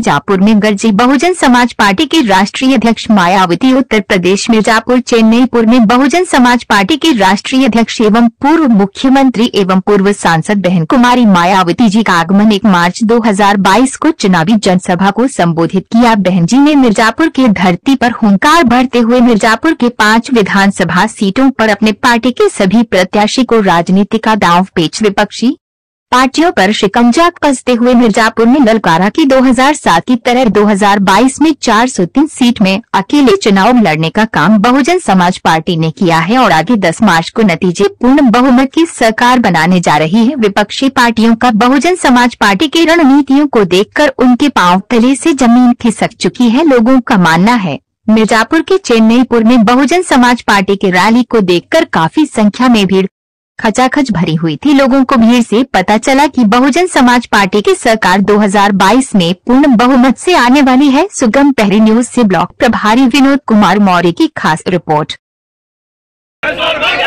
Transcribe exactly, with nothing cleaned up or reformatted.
मिर्जापुर में गरजी बहुजन समाज पार्टी के राष्ट्रीय अध्यक्ष मायावती। उत्तर प्रदेश मिर्जापुर चेन्नईपुर में बहुजन समाज पार्टी के राष्ट्रीय अध्यक्ष एवं पूर्व मुख्यमंत्री एवं पूर्व सांसद बहन कुमारी मायावती जी का आगमन एक मार्च दो हज़ार बाईस को चुनावी जनसभा को संबोधित किया। बहन जी ने मिर्जापुर की धरती पर हुंकार भरते हुए मिर्जापुर के पांच विधानसभा सीटों पर अपने पार्टी के सभी प्रत्याशी को राजनीति का दांव पेच विपक्षी पार्टियों पर शिकंजा कसते हुए मिर्जापुर में ललकारा कि दो हज़ार सात की तरह दो हज़ार बाईस में चार सौ तीन सीट में अकेले चुनाव लड़ने का काम बहुजन समाज पार्टी ने किया है और आगे दस मार्च को नतीजे पूर्ण बहुमत की सरकार बनाने जा रही है। विपक्षी पार्टियों का बहुजन समाज पार्टी की रणनीतियों को देखकर उनके पांव तले से जमीन खिसक चुकी है। लोगों का मानना है मिर्जापुर के चेन्नईपुर में बहुजन समाज पार्टी की रैली को देखकर काफी संख्या में भीड़ खचाखच भरी हुई थी। लोगों को भीड़ से पता चला कि बहुजन समाज पार्टी की सरकार दो हज़ार बाईस में पूर्ण बहुमत से आने वाली है। सुगम पहरी न्यूज से ब्लॉक प्रभारी विनोद कुमार मौर्य की खास रिपोर्ट।